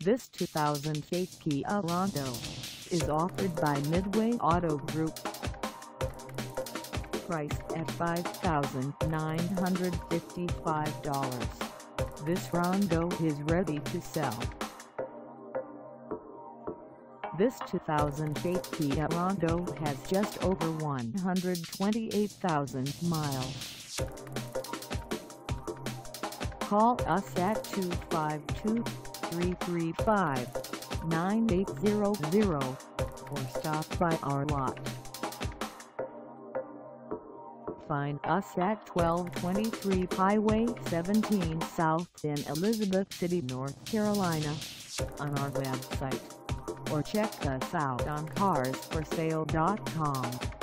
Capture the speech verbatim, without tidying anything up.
This two thousand eight Kia Rondo is offered by Midway Auto Group. Priced at five thousand nine hundred fifty-five dollars, this Rondo is ready to sell. This two thousand eight Kia Rondo has just over one hundred twenty-eight thousand miles. Call us at two five two, three three five, nine eight zero zero or stop by our lot. Find us at twelve twenty-three Highway seventeen South in Elizabeth City, North Carolina, on our website, or check us out on cars for sale dot com.